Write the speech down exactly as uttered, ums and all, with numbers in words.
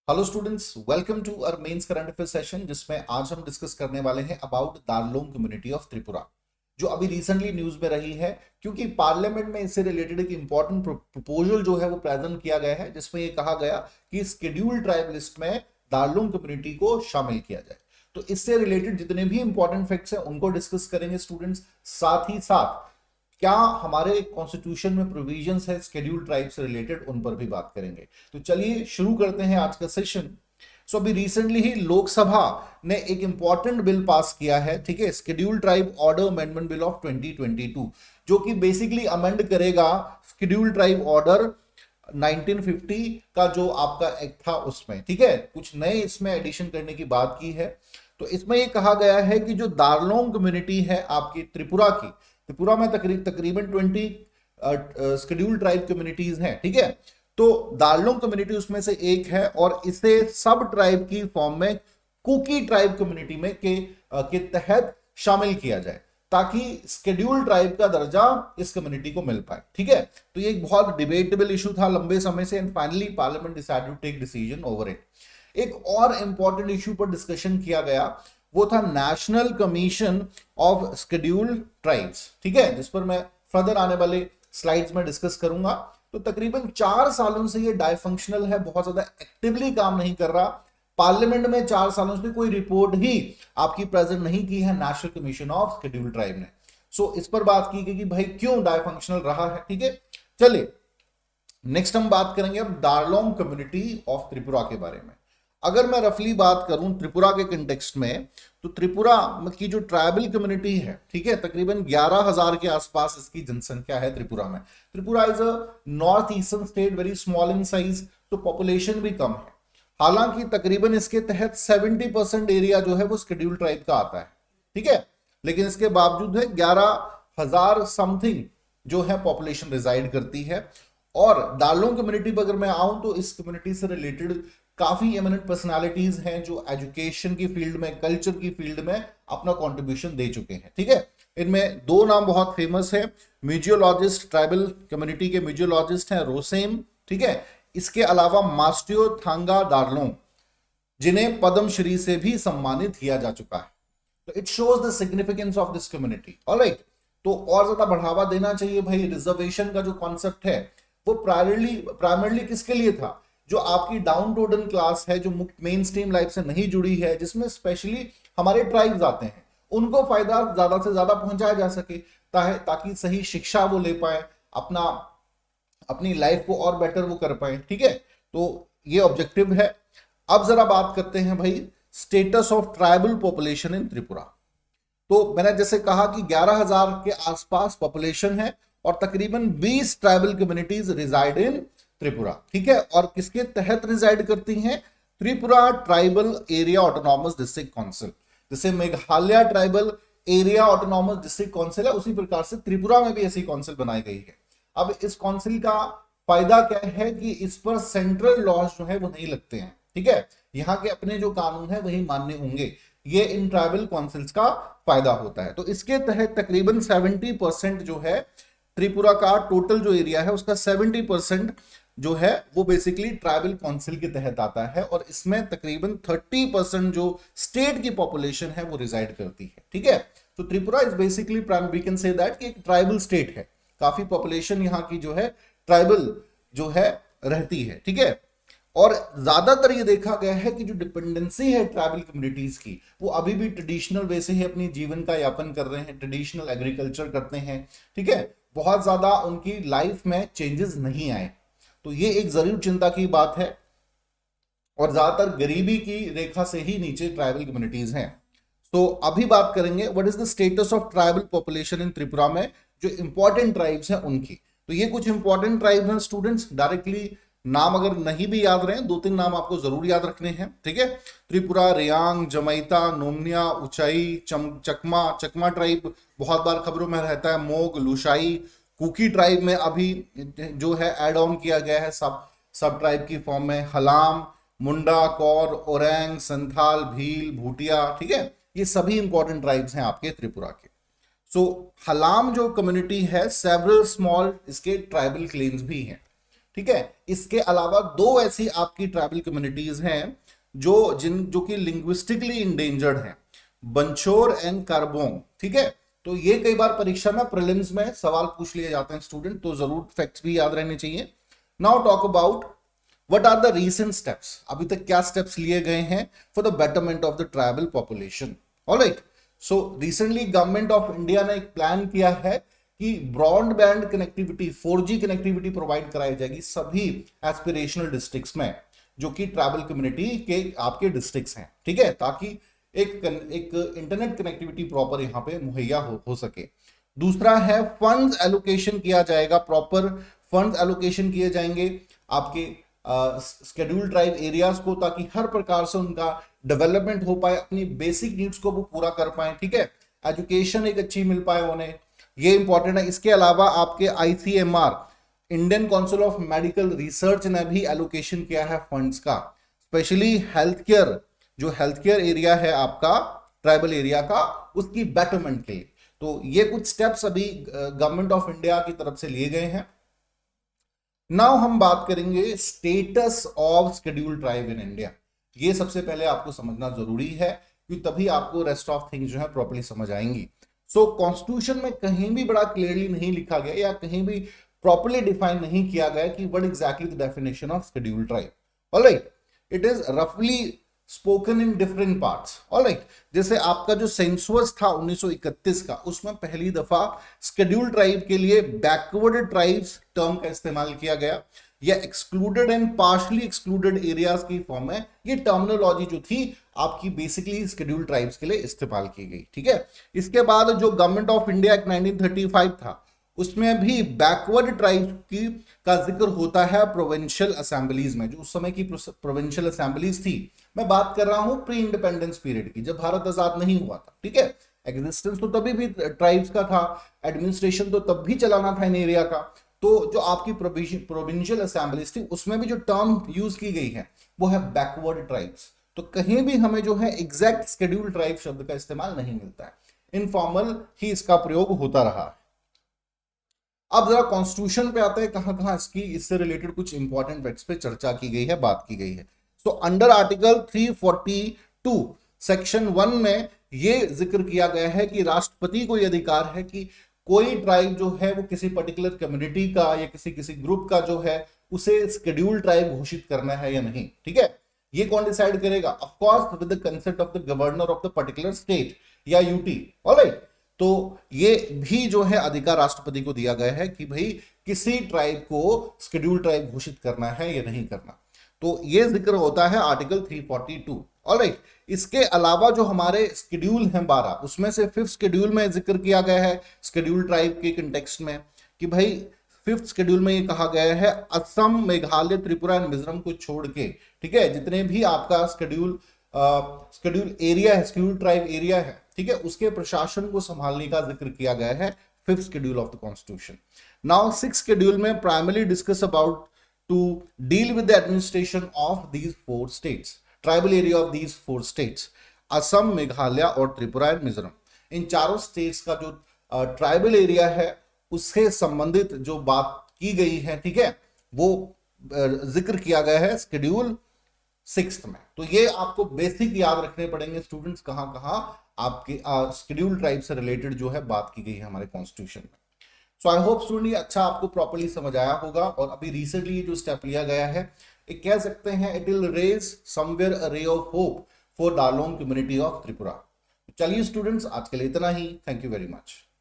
Hello students, welcome to our mains current affair session, जिसमें आज हम डिस्कस करने वाले हैं about Darlong community of Tripura, जो अभी रिसेंटली न्यूज में रही है। क्योंकि पार्लियामेंट में इससे रिलेटेड एक इंपॉर्टेंट प्रपोजल जो है वो प्रेजेंट किया गया है, जिसमें ये कहा गया कि शेड्यूल्ड ट्राइब लिस्ट में दार्लोंग कम्युनिटी को शामिल किया जाए। तो इससे रिलेटेड जितने भी इंपॉर्टेंट फैक्ट्स हैं उनको डिस्कस करेंगे स्टूडेंट्स। साथ ही साथ क्या हमारे कॉन्स्टिट्यूशन में प्रोविजंस है शेड्यूल्ड ट्राइब से रिलेटेड, उन पर भी बात करेंगे। तो चलिए शुरू करते हैं आज का सेशन। सो अभी रिसेंटली ही लोकसभा ने एक इंपॉर्टेंट बिल पास किया है, ठीक है, scheduled tribe order amendment bill of twenty twenty two, जो कि बेसिकली अमेंड करेगा scheduled tribe order nineteen fifty का जो आपका एक्ट था उसमें, ठीक है, कुछ नए इसमें एडिशन करने की बात की है। तो इसमें यह कहा गया है कि जो दार्लोंग कम्युनिटी है आपकी त्रिपुरा की, त्रिपुरा में तकरीब तकरीबन ट्वेंटी शेड्यूल्ड ट्राइब कम्युनिटीज हैं, ठीक है। तो दार्लोंग कम्युनिटी उसमें से एक है और इसे सब ट्राइब की फॉर्म में कुकी ट्राइब कम्युनिटी में के uh, के तहत शामिल किया जाए, ताकि शेड्यूल्ड ट्राइब का दर्जा इस कम्युनिटी को मिल पाए, ठीक है। तो ये एक बहुत डिबेटेबल इशू था लंबे समय से, and finally parliament decided to take decision over it. एक और इंपॉर्टेंट इशू पर डिस्कशन किया गया, वो था national commission of scheduled tribes, ठीक है, जिस पर मैं फर्दर आने वाले स्लाइड्स में डिस्कस करूंगा। तो तकरीबन चार सालों से ये डायफंक्शनल है, बहुत ज्यादा एक्टिवली काम नहीं कर रहा। पार्लियामेंट में चार सालों से कोई रिपोर्ट ही आपकी प्रेजेंट नहीं की है national commission of scheduled tribe ने। सो इस पर बात की गई कि भाई क्यों डायफंक्शनल रहा है, ठीक है। चलिए नेक्स्ट हम बात करेंगे अब दार्लोंग कम्युनिटी ऑफ त्रिपुरा के बारे में। अगर मैं रफली बात करूं त्रिपुरा के कंटेक्स्ट में, तो त्रिपुरा की जो ट्राइबल कम्युनिटी है, ठीक है, तकरीबन ग्यारह हजार के आसपास इसकी जनसंख्या है त्रिपुरा में। Tripura is a north eastern state, very small in size, तो पॉपुलेशन भी कम है। हालांकि तकरीबन इसके तहत सत्तर परसेंट एरिया जो है वो शेड्यूल्ड ट्राइब का आता है, ठीक है, लेकिन इसके बावजूद है ग्यारह हजार समथिंग जो है पॉपुलेशन रिजाइड करती है। और दार्लोंग कम्युनिटी पर अगर मैं आऊं तो इस कम्युनिटी से रिलेटेड काफी एमिनेंट पर्सनालिटीज हैं जो एजुकेशन की फील्ड में, कल्चर की फील्ड में अपना कंट्रीब्यूशन दे चुके हैं, ठीक है। इनमें दो नाम बहुत फेमस है, म्यूजियोलॉजिस्ट, ट्राइबल कम्युनिटी के म्यूजियोलॉजिस्ट हैं रोसेम, ठीक है। इसके अलावा मास्टियो थांगा दार्लोंग, जिन्हें पद्मश्री से भी सम्मानित किया जा चुका है। तो it shows the significance of this community, alright. तो और ज्यादा बढ़ावा देना चाहिए भाई। रिजर्वेशन का जो कॉन्सेप्ट है वो प्राइमरली प्राइमरली किसके लिए था? जो आपकी डाउन टू अर्थ क्लास है, जो मेन स्ट्रीम लाइफ से नहीं जुड़ी है, जिसमें स्पेशली हमारे ट्राइब्स आते हैं, उनको फायदा ज्यादा से ज्यादा पहुंचाया जा सके, ताकि सही शिक्षा वो ले पाए, अपना अपनी लाइफ को और बेटर वो कर पाए, ठीक है। तो ये ऑब्जेक्टिव है। अब जरा बात करते हैं भाई status of tribal population in Tripura. तो मैंने जैसे कहा कि ग्यारह हजार के आसपास पॉपुलेशन है और तकरीबन बीस tribal communities reside in Tripura, ठीक है। और किसके तहत रिजाइड करती हैं? Tripura tribal area autonomous district council. जैसे Meghalaya tribal area autonomous district council है, उसी प्रकार से त्रिपुरा में भी ऐसी काउंसिल बनाई गई है। अब इस काउंसिल का फायदा क्या है कि इस पर सेंट्रल लॉज जो है वो नहीं लगते हैं, ठीक है। यहाँ के अपने जो कानून है वही मान्य होंगे, ये इन ट्राइबल काउंसिल्स का फायदा होता है। तो इसके तहत तकरीबन सेवेंटी परसेंट जो है त्रिपुरा का टोटल जो एरिया है उसका सेवेंटी परसेंट जो है वो बेसिकली ट्राइबल काउंसिल के तहत आता है, और इसमें तकरीबन तीस परसेंट जो स्टेट की पॉपुलेशन है वो रिजाइड करती है, ठीक है। तो Tripura is basically we can say that कि एक ट्राइबल स्टेट है, काफी पॉपुलेशन यहाँ की जो है ट्राइबल जो है रहती है, ठीक है। और ज्यादातर ये देखा गया है कि जो डिपेंडेंसी है ट्राइबल कम्युनिटीज की, वो अभी भी ट्रेडिशनल वे से ही अपनी जीवन का यापन कर रहे हैं, ट्रेडिशनल एग्रीकल्चर करते हैं, ठीक है। बहुत ज्यादा उनकी लाइफ में चेंजेस नहीं आए, तो ये एक जरूर चिंता की बात है। और ज्यादातर गरीबी की रेखा से ही नीचे ट्राइबल कम्युनिटीज हैं। तो अभी बात करेंगे what is the status of tribal population in Tripura में, जो इंपॉर्टेंट ट्राइब्स हैं उनकी। तो ये कुछ इंपॉर्टेंट ट्राइब्स हैं स्टूडेंट्स, डायरेक्टली नाम अगर नहीं भी याद रहे, दो तीन नाम आपको जरूर याद रखने हैं, ठीक है। त्रिपुरा, रियांग, जमैता, नोमनिया, उचाई, चकमा, चकमा ट्राइब बहुत बार खबरों में रहता है, मोग, लुशाई, कुकी ट्राइब में अभी जो है ऐड ऑन किया गया है सब सब ट्राइब की फॉर्म में, हलाम, मुंडा, कौर, ओरैंग, संथाल, भील, भूटिया, ठीक है। ये सभी इंपॉर्टेंट ट्राइब्स हैं आपके त्रिपुरा के। सो so, हलाम जो कम्युनिटी है, सेवरल स्मॉल इसके ट्राइबल क्लेन्स भी हैं। ठीक है। इसके अलावा दो ऐसी आपकी ट्राइबल कम्युनिटीज हैं जो जिन जो कि लिंग्विस्टिकली इंडेंजर्ड हैं, बंचोर एंड कारबोंग, ठीक है। तो ये कई बार परीक्षा में प्रीलिम्स में सवाल पूछ लिए जाते हैं स्टूडेंट, तो जरूर फैक्ट्स भी याद रहने चाहिए। Now talk about what are the recent steps, अभी तक क्या स्टेप्स लिए गए हैं for the betterment of the tribal population. Alright, so recently government of India ने एक प्लान किया है कि broadband connectivity, four G connectivity provide कराई जाएगी सभी एस्पिरेशनल डिस्ट्रिक्ट्स में जो कि ट्राइबल कम्युनिटी के आपके डिस्ट्रिक्ट्स हैं, ठीक है, ताकि एक एक इंटरनेट कनेक्टिविटी प्रॉपर यहां पे मुहैया हो, हो सके। दूसरा है फंड्स एलोकेशन किया जाएगा, प्रॉपर फंड्स एलोकेशन किए जाएंगे आपके शेड्यूल ट्राइब एरियाज को, ताकि हर प्रकार से उनका डेवलपमेंट हो पाए, अपनी बेसिक नीड्स को वो पूरा कर पाए, ठीक है, एजुकेशन एक अच्छी मिल पाए उन्हें, ये इंपॉर्टेंट है। इसके अलावा आपके ICMR, Indian Council of Medical Research ने भी एलोकेशन किया है फंड्स का, स्पेशली हेल्थ केयर, जो हेल्थ केयर एरिया है आपका ट्राइबल एरिया का, उसकी बेटरमेंट के लिए। तो ये कुछ स्टेप्स अभी गवर्नमेंट ऑफ इंडिया की तरफ से लिए गए हैं। नाउ हम बात करेंगे status of schedule tribe in India. ये सबसे पहले आपको समझना जरूरी है, क्योंकि तभी आपको रेस्ट ऑफ थिंग्स जो है प्रॉपर्ली समझ आएंगी। सो कॉन्स्टिट्यूशन में कहीं भी बड़ा क्लियरली नहीं लिखा गया या कहीं भी प्रॉपर्ली डिफाइन नहीं किया गया कि what exactly the definition of schedule tribe. Alright, it is रफली spoken in different parts. Alright, जैसे आपका जो सेंसस था उन्नीस सौ इकतीस का, उसमें पहली दफा शेड्यूल ट्राइब के लिए बैकवर्ड ट्राइब्स टर्म का इस्तेमाल किया गया, या excluded and partially excluded areas की फॉर्म में ये टर्मिनोलॉजी जो थी आपकी बेसिकली शेड्यूल ट्राइब्स के लिए इस्तेमाल की गई, ठीक है। इसके बाद जो government of India act nineteen thirty five था, उसमें भी बैकवर्ड ट्राइब्स की का जिक्र होता है प्रोविंशियल असेंबलीज में, जो उस समय की प्रोविंशियल असेंबलीज थी। मैं बात कर रहा हूं प्री इंडिपेंडेंस पीरियड की, जब भारत आजाद नहीं हुआ था, ठीक है। एग्जिस्टेंस तो तभी भी ट्राइब्स का था, एडमिनिस्ट्रेशन तो तब भी चलाना था इन एरिया का। तो जो आपकी प्रोविंशियल असेंबलीज थी उसमें भी जो टर्म यूज की गई है वो है बैकवर्ड ट्राइब्स। तो कहीं भी हमें जो है एग्जैक्ट शेड्यूल ट्राइब शब्द का इस्तेमाल नहीं मिलता है, इनफॉर्मल ही इसका प्रयोग होता रहा। अब जरा कॉन्स्टिट्यूशन पे आते हैं, कहां कहां इसकी इससे रिलेटेड कुछ इंपॉर्टेंट फैक्ट्स पे चर्चा की गई है, बात की गई है। तो अंडर आर्टिकल तीन सौ बयालीस सेक्शन वन में ये जिक्र किया गया है कि राष्ट्रपति को यह अधिकार है कि कोई ट्राइब जो है वो किसी पर्टिकुलर कम्युनिटी का या किसी किसी ग्रुप का जो है उसे शेड्यूल ट्राइब घोषित करना है या नहीं, ठीक है। ये कौन डिसाइड करेगा? Of course with the consent of the governor of the particular state या यूटी। ऑलराइट, तो ये भी जो है अधिकार राष्ट्रपति को दिया गया है कि भाई किसी ट्राइब को शेड्यूल ट्राइब घोषित करना है या नहीं करना। तो ये जिक्र होता है आर्टिकल तीन सौ बयालीस। ऑलराइट, इसके अलावा जो हमारे शेड्यूल हैं बारह, उसमें से फिफ्थ शेड्यूल में जिक्र किया गया है शेड्यूल ट्राइब के कंटेक्स्ट में कि भाई फिफ्थ शेड्यूल में ये कहा गया है असम, मेघालय, त्रिपुरा एंड मिजोरम को छोड़ के, ठीक है, जितने भी आपका शेड्यूल शेड्यूल एरिया है, शेड्यूल ट्राइब एरिया है, ठीक है, उसके प्रशासन को संभालने का जिक्र किया गया है fifth schedule of the constitution. Now sixth schedule में primarily discuss about to deal with the administration of these four states, tribal area of these four states, Assam, Meghalaya और त्रिपुरा एंड मिजोरम। इन चारों स्टेट्स का जो ट्राइबल एरिया है उससे संबंधित जो बात की गई है, ठीक है, वो जिक्र किया गया है शेड्यूल सिक्स्थ में। तो ये आपको बेसिक याद रखने पड़ेंगे स्टूडेंट्स, कहां कहां आपके शेड्यूल ट्राइब से रिलेटेड जो है बात की गई है हमारे कॉन्स्टिट्यूशन में। सो आई होप स्टूडेंट ये अच्छा आपको प्रॉपर्ली समझ आया होगा। और अभी रिसेंटली जो स्टेप लिया गया है, एक कह सकते हैं it will raise somewhere a ray of hope for Darlong community of Tripura. चलिए स्टूडेंट्स, आज के लिए इतना ही। Thank you very much.